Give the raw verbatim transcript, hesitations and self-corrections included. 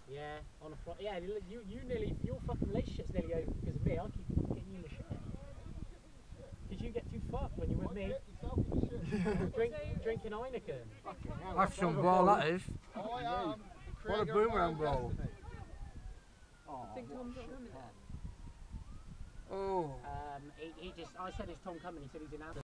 Yeah, on a flight. Yeah, you you nearly your fucking relationship's nearly over because of me. I keep fucking getting you in the shit. Because you get too fucked when you're with me. Drink, drinking Heineken. That's some ball, that is. I am. What a boomerang ball. I think Tom's not coming then. Oh. Um, he, he just, I said, is Tom coming? He said he's in Adam.